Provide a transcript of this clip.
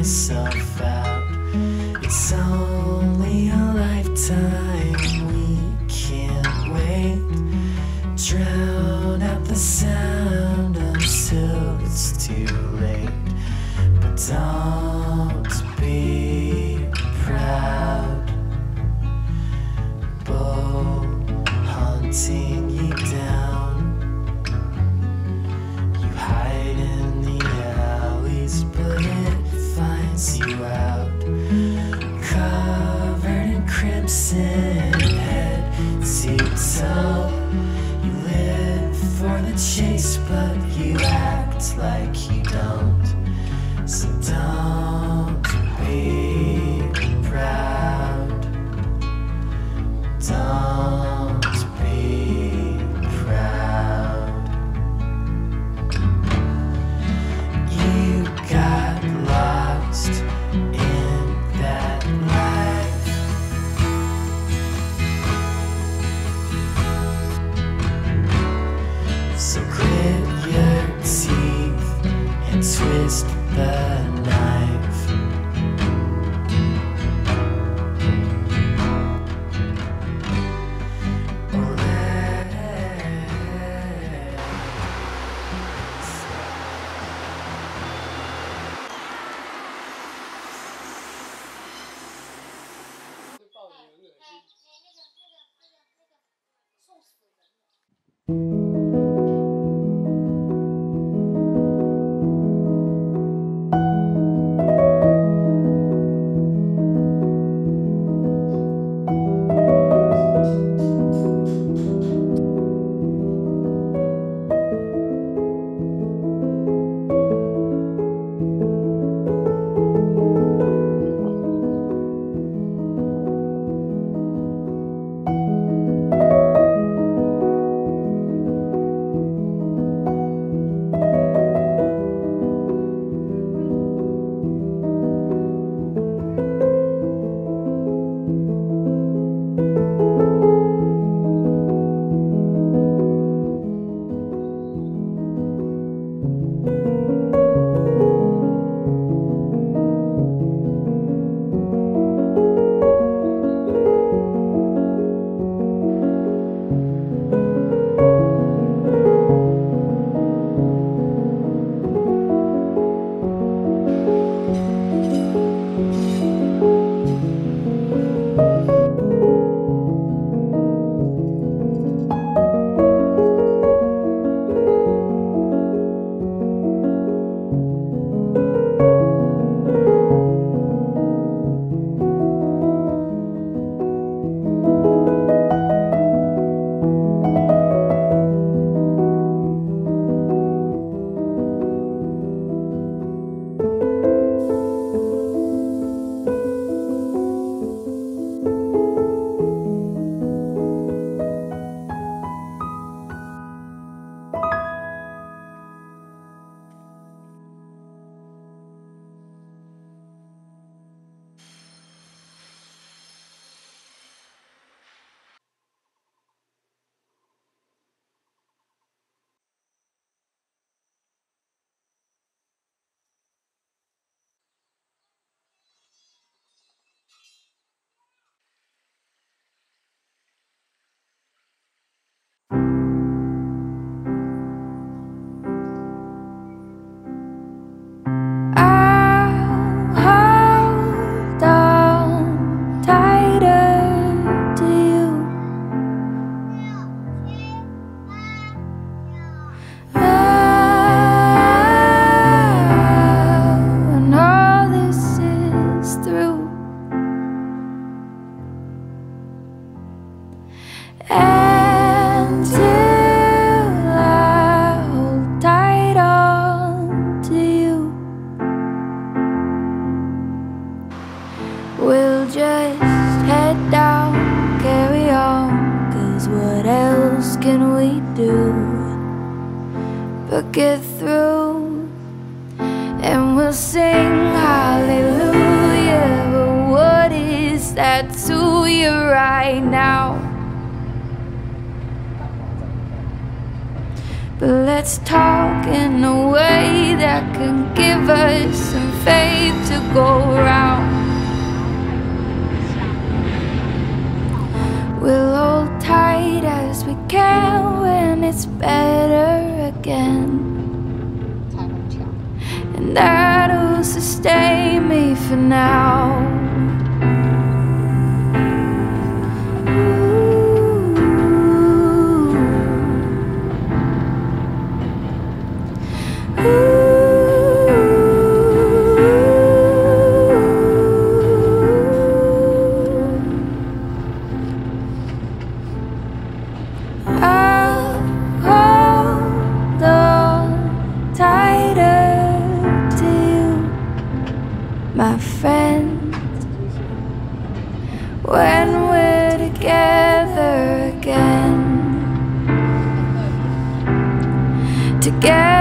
yourself out. It's only a lifetime, we can't wait. Drown out the sound until it's too late. But don't be proud, bull hunting you down. You hide in the alleys, but it finds you out. Covered in crimson, head to toe. You live for the chase, but you act like you don't. So don't be proud. Don't be proud. You got lost in that life. So grit your teeth and twist the knife. Or but get through, and we'll sing hallelujah. But what is that to you right now? but let's talk in a way that can give us some faith to go around. We'll hold tight as we can when it's better again, and that'll sustain me for now. I'll hold on tighter to you, my friend, when we're together again. Together